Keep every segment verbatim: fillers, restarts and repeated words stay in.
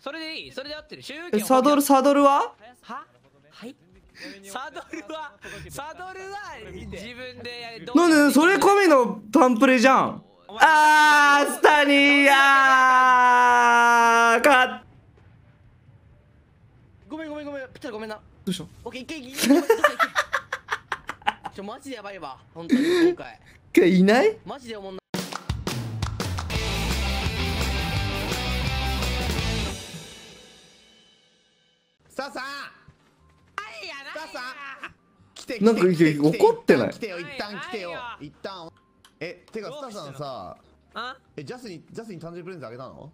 それでいい、それで合ってる。所有え、 権サドル、サドルはははいサドルは、サドルは自分でやる。 なんでそれ込みのタンプレじゃん。あー、スタニーやーか。 ごめんごめんごめん、ぴったりごめんな。 どうした？ オッケー、いけいけいけいけいけ。ちょマジでやばいわ、本当に今回。 今日いない？ マジでおもんな。 スターさん、スターさん、来て来てなんか来て来て怒ってない来てよ、一旦来てよ、一旦。え、てかスターさんさ、 あえ、ジャスにジャスに誕生日プレゼントあげたの？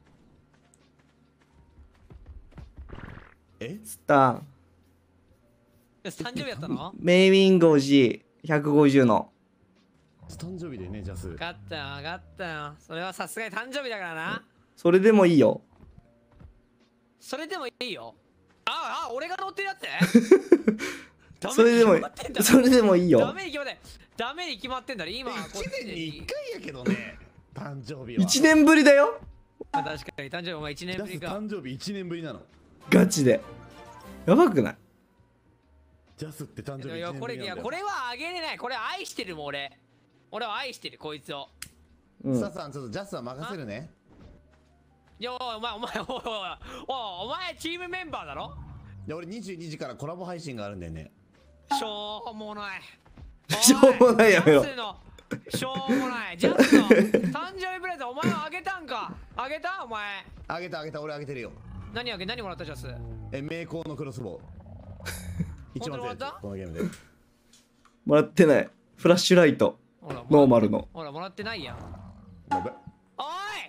え？ スター誕生日やったの？ メイウィング欲しい。ひゃくごじゅうの誕生日でね、ジャス。 分かったよ分かったよ。それはさすがに誕生日だからな。 それでもいいよ。 それでもいいよ。ああ、俺が乗ってるやつそれでもいい。それでもいいダよ。 メに決まってダメに決まってんだろ今。 一年に一回やけどね、誕生日は。 いちねんぶりだよ。 確かに誕生日お前いちねんジャスぶりか。 誕生日一年ぶりなの。 ガチで。やばくない？ ジャスって誕生日一いや年これいやぶりなんだよ。 これはあげれない。これ愛してるもん俺。俺は愛してるこいつを。 うんスター。さん、ちょっとジャスは任せるね。 いやおいお前お前おいおいおいおいお前チームメンバーだろ。 で、俺にじゅうにじからコラボ配信があるんだよね。 しょうもない。 しょうもないやめようジャスのしょうもない。ジャスの誕生日プレゼントお前はあげたんか。あげたお前。 あげたあげた、俺あげてるよ。 何あげ何もらったジャス。 え、名工のクロスボウ。一番強いやつ本当にもらったこのゲームで。 もらってない。フラッシュライト。 ほらノーマルの。 ほらもらってないやん。 やべ。 おい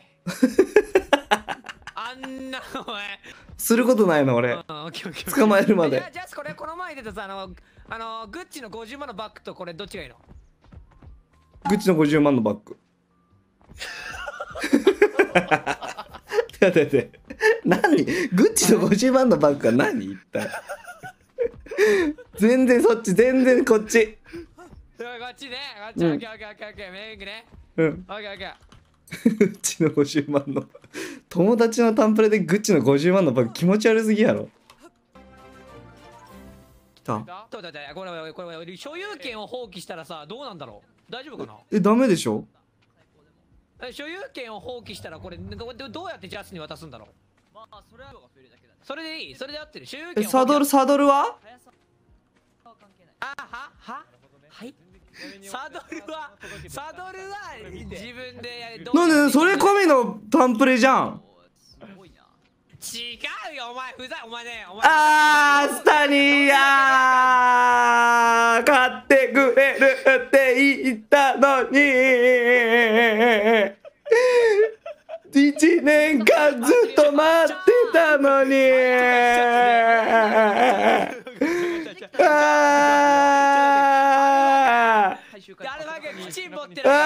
あんなお前することないの俺。 うんオッケーオッケー捕まえるまでじゃあジャスこれこの前出たさあのあのグッチのごじゅうまんのバッグとこれどっちがいいの？ グッチのごじゅうまんのバッグ。待って待って。何？グッチのごじゅうまんのバッグは何？一体。全然そっち、全然こっち。 いやこっちねこっち、 うんオッケーオッケーオッケーオッケーメイクねうん。 オッケーオッケー。 グッチのごじゅうまんの。友達のタンプレでグッチのごじゅうまんのバッグ気持ち悪すぎやろ。来た。 ちょっと待ってこれこれこれ所有権を放棄したらさどうなんだろう。大丈夫かな？ え、ダメでしょ？ え所有権を放棄したらこれどどうやってジャスに渡すんだろう。まあそれはそれでいい。それで合ってる。所有権え、サドル、サドルはあはははいサドルはサドルは自分でやる。 なんでそれ込みのタンプレじゃん。 違うよお前ふざお前ねお前あー、スタニーやー買ってくれるって言ったのに一年間ずっと待ってたのにあー誰だけきちん持ってる。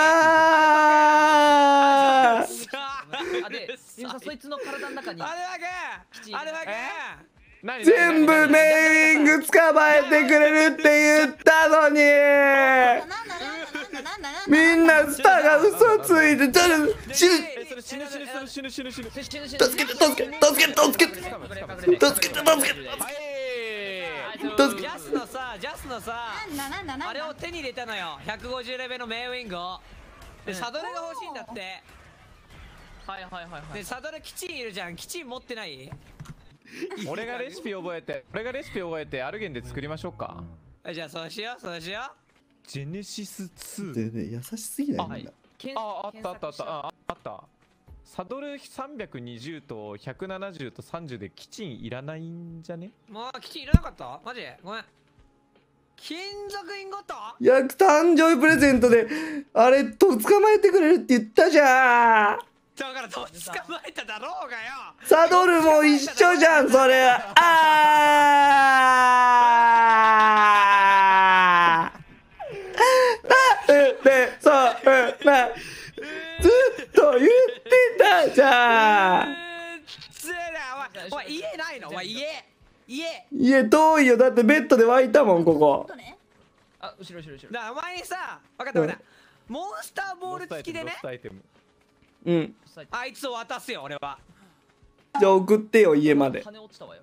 あーあで、ゆうさんそいつの体の中に。 あれだけあれだけ全部メイウィング捕まえてくれるって言ったのにみんなスターが嘘ついてちょっと死ぬ死ぬ死ぬ死ぬ死ぬ死ぬ死ぬ助けて助けて助けて助けて助けて助けて助けて助けてジャスのさジャスのさあれを手に入れたのよ。ひゃくごじゅうレベルのメイウィングをでサドルが欲しいんだって。 はいはいはいはい。 でサドルキチンいるじゃん。キチン持ってない？ 俺がレシピ覚えて俺がレシピ覚えてアルゲンで作りましょうか。 じゃあそうしようそうしよジェネシスツー。 でね優しすぎないみんなああったあったあったああったサドルさんびゃくにじゅうとひゃくななじゅうとさんじゅうでキチンいらないんじゃね？ う。もうキチンいらなかったマジごめん。金属インゴットいや誕生日プレゼントであれと捕まえてくれるって言ったじゃん。 だからどっち捕まえただろうがよ。 サドルも一緒じゃんそれ。あーでそうなずっと言ってたじゃん。 つえだお前お前家ないのお前家家いや遠いよだってベッドで湧いたもんここ。 あ、後ろ後ろ後ろ。 だからお前にさ分かった分かったモンスターボール付きでねロストアイテム。 うん。 あいつを渡すよ俺は。 じゃあ送ってよ家まで。 金落ちたわよ。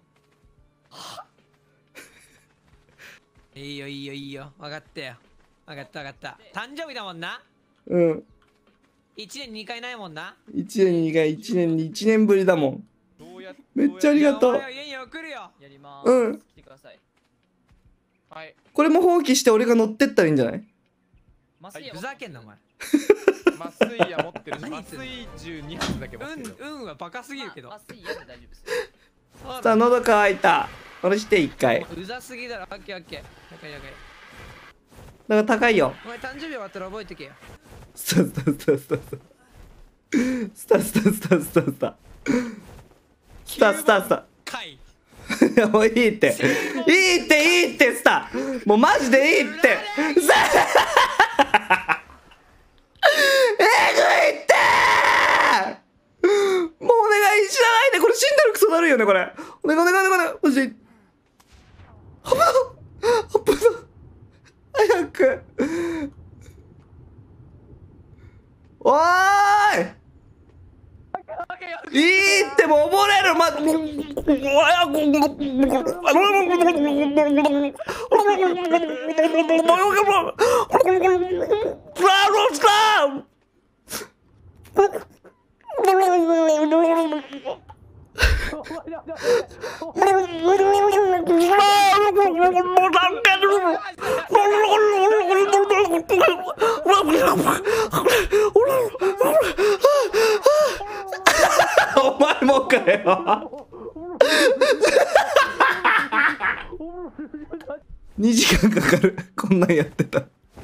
いいよいいよいいよ、分かったよ、分かった分かった。誕生日だもんな。 うんいちねんにかいないもんな。 いちねんににかい、いちねんにいちねんぶりだもん。 どうやってめっちゃありがとう。 いやお前は家に送るよ。 やりまーす。 うん来てください。 はいこれも放棄して俺が乗ってったらいいんじゃない？ 麻酔やふざけんなお前。 麻酔矢持ってるし何言ってんの麻酔銃に発だけ持ってるよ。 運運はバカすぎるけど。 麻酔やで大丈夫です。 さあ喉乾いた。下ろして一回。 うざすぎだろ。オッケーオッケー。高い高い。 だから高いよ。 お前誕生日終わったら覚えてけよ。 スタスタスタスタスタスタスタスタスタスタスタスタスタスタかい。 いやもういいっていいっていいってスタもうマジでいいってさえぐいってもうお願い知らないでこれ死んだらクソなるよねこれお願いお願いお願いマジで危ない危ない早くおーいいいってもう溺れるまお前もかよにじかんかかるこんなんやってた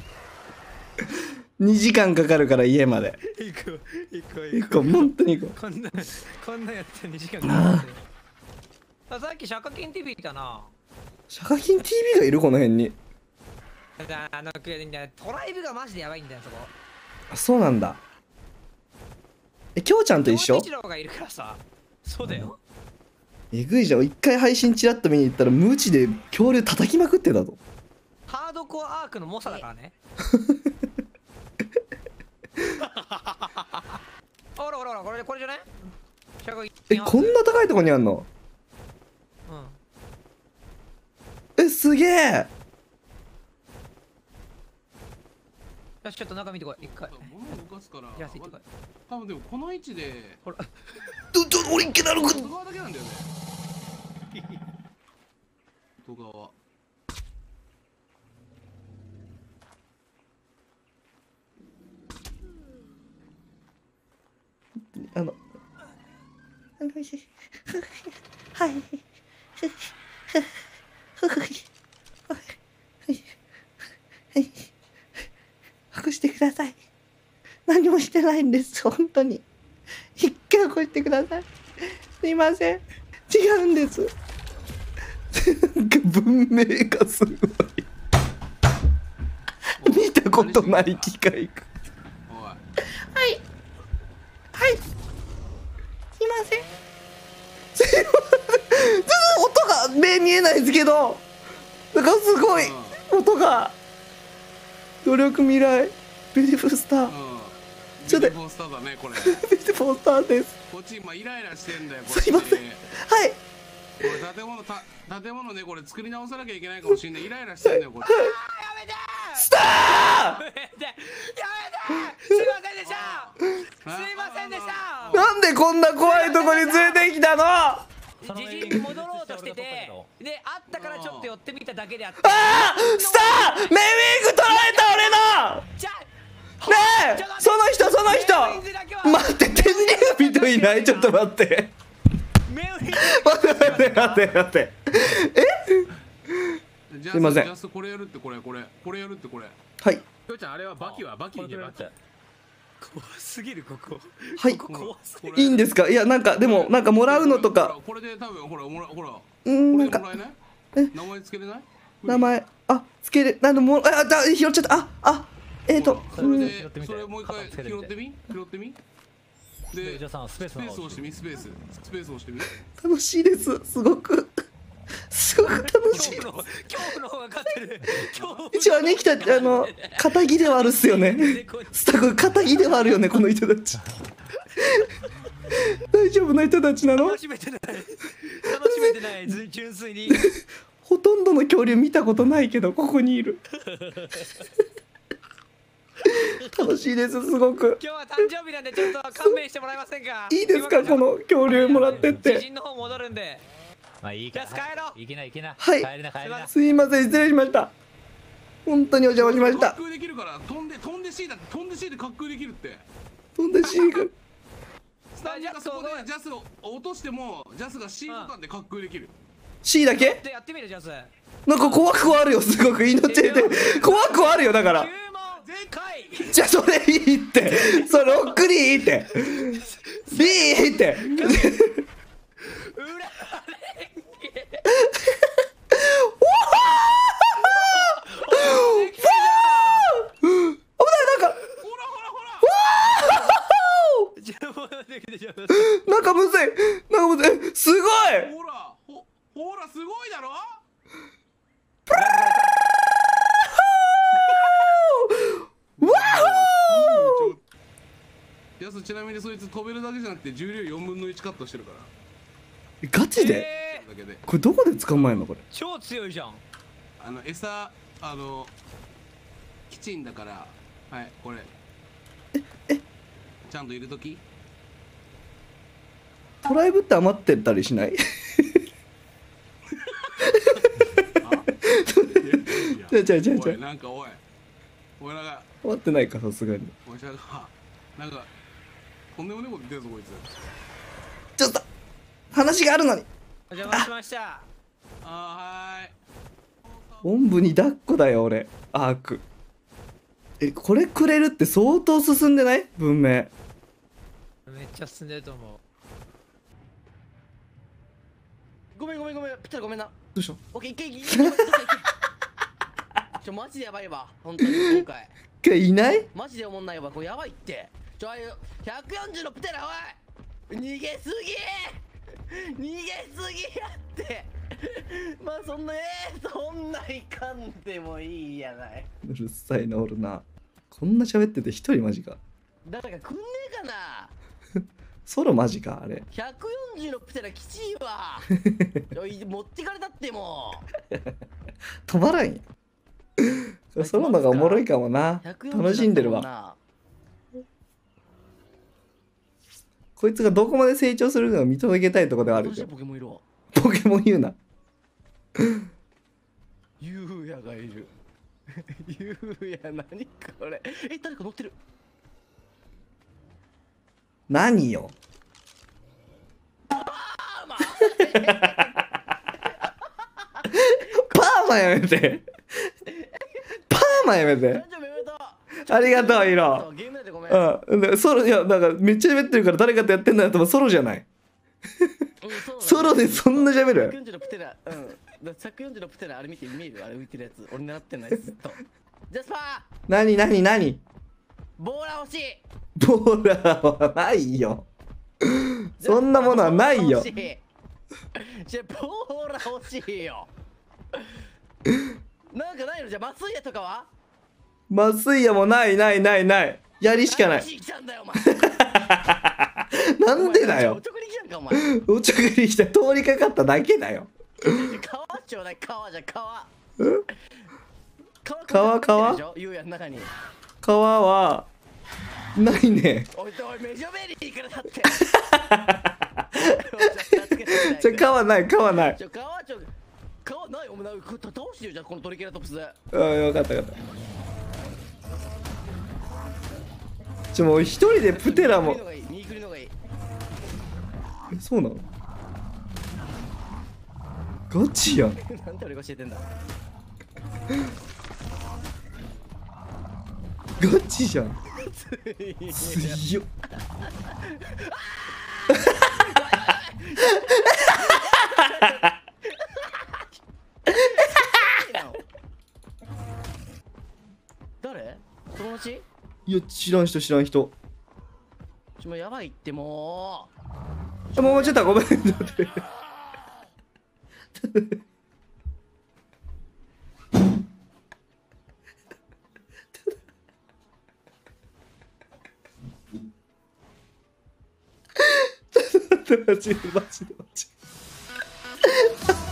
にじかんかかるから家まで行こう行こう行こう本当に行ここんなこんなやってにじかんかかってる。あさっきシャカキン ティーブイ いたな。 うシャカキン ティーブイ がいるこの辺にあのトライブがマジでやばいんだよそこ。 あそうなんだえきょうちゃんと一緒一郎がいるからさ。そうだよ。 えぐいじゃん一回配信チラッと見に行ったら無知で恐竜叩きまくってたぞハードコアアークの猛者だからね。ほらほらほらこれこれじゃない？シャカキンえこんな高いとこにあんのうん。 えすげえよしちょっと中見てこい一回。 物動かすからいやついてこい。 多分でもこの位置でほら。 どど俺いけなるか外側だけなんだよね外側あのはい隠してください何もしてないんです本当に一回起こしてくださいすいません違うんですなんか文明がすごい見たことない機械がおいはいはいすいませんすいませんちょっと音が目見えないですけどなんかすごい音が努力未来ビューティフルスターうんちょっとビューティフルスターだねこれビューティフルスターですこっち今イライラしてんだよこっちすいませんはいこれ建物た建物ねこれ作り直さなきゃいけないかもしれないイライラしてんだよこっちスターやめてやめてすいませんでしたすいませんでしたなんでこんな怖いとこに連れてきたのあじじいに戻ろうとしててであったからちょっと寄ってみただけであってあスターメイウィング取られた俺のじゃねえその人その人待って天竜人いないちょっと待ってメウィン待って待って待って待ってジャスすいませんジャスこれやるってこれこれこれやるってこれはいきょうちゃんあれはバキはバキでバキ怖すぎるここはい怖すぎるいいんですかいやなんかでもなんかもらうのとかこれで多分ほらもらほらうこんなんかれでもらえないえ名前つけれない名前あつけるなんでもうあだ拾っちゃったああえーとそれでそれもう一回拾ってみ拾ってみでじゃあさスペーススペース押してみスペーススペース押してみ楽しいですすごくすごく楽しい恐怖の恐怖の方が勝ってる恐怖一応ね来たあの仇ではあるっすよねスタッフ仇ではあるよねこの人たち大丈夫な人たちなの？ 楽しめてない楽しめてないず純粋にほとんどの恐竜見たことないけどここにいる。楽しいですすごく。 今日は誕生日なんでちょっと勘弁してもらえませんか？ いいですかこの恐竜もらってっ知て。 人の方戻るんで。 まあいいからじゃあ帰ろういけないいけないはい帰れな帰れなすいません失礼しました。本当にお邪魔しました。 滑空できるから飛んで飛んで C だって飛んで C で滑空できるって。 飛んでシーがスタンドがそこでジャスを落としてもジャスが C ボタンで滑空できる。 C だけ？ でやってみるジャス。 なんか怖くはあるよすごく命で怖くはあるよだから。 注文回じゃあそれいいってそれロックでいいっていいって裏レンゲ危ないなんかほらほらほら注文できてしまうなんかむずいなんかむずいすごいほらほほらすごいだろ。 わやすちなみにそいつ飛べるだけじゃなくて重量よんぶんのいちカットしてるからーガチでえーだけでこれどこで捕まえんのこれ。 超強いじゃん。 あの餌あのきちんだからはいこれちゃんと入れとき。 トライブって余ってたりしない？じゃあじゃあじゃあじゃおいなんかおいおいなんか余ってないかさすがに。 おいしゃがなんかとんでもねえこと言ってるぞこいつ。 ちょっと話があるのに。 お邪魔しました。 あーはーいおんぶに抱っこだよ俺アーク。えこれくれるって相当進んでない文明。 めっちゃ進んでると思う。 ごめんごめんごめんピッタリごめんな。 どうした？ オッケーいけいけいけいけいけちょマジでやばいわ本当に今回いない？ マジでおもんないわこれやばいってちょああいうひゃくよんじゅうのプテラおい逃げすぎ逃げすぎやってまあそんなえー、そんないかんでもいいやないうるさいなおるな。こんな喋ってて一人マジか。 誰か来んねえかなソロマジかあれ。 ひゃくよんじゅうのプテラきちいわちょい持ってかれたっても止まらんや。ソロのがおもろいかもな。 うひゃくよんじゅう楽しんでるわ。 だこいつがどこまで成長するかを見届けたいところではあったもんな。 るけど。 ポケモンいるわポケモン言うな。 ゆうやがいるゆうや何これえ誰か乗ってる何よ。 あーまあパーマやめて。パーマやめて誕。生日おめでとうありがとうイロ。 ゲーム内でごめん、うん、 うんで。ソロいやなんかめっちゃ喋ってるから誰かとやってんだよってもソロじゃない。 そうソロでそんな喋るひゃくよんじゅうのプテラうんひゃくよんじゅうのプテラあれ見て見えるあれ浮いてるやつ俺狙ってんのやつずっとジャスパー何何何ボーラ欲しいボーラーはないよ。そんなものはないよ欲し。いじゃあボーラ欲しいよなんかないのじゃあ麻酔やとかは麻酔やもないないないない。やりしかない。 何しに来たんだよお前なんでだよお。前おちょくり来たんかお前おちょくり来た通りかかっただけだよ。 川ちょうだい川じゃ川川川でしょゆうやの中に川はないね。 おいおいメジョベリーから立ってじゃ川ない川ない。 ちょ川ちょ川ないお前なんか倒してよじゃあこのトリケラトプスでうん分かった分かった。ちょもう一人でプテラも。 右クリのがいいえそうなの？ガチやん。 なんで俺が教えてんだガチじゃん。強っ。 誰友達いや知らん人知らん人。 ちょもうやばいってもあもうちょっとごめん。待ってちょっとマジでマジでマジで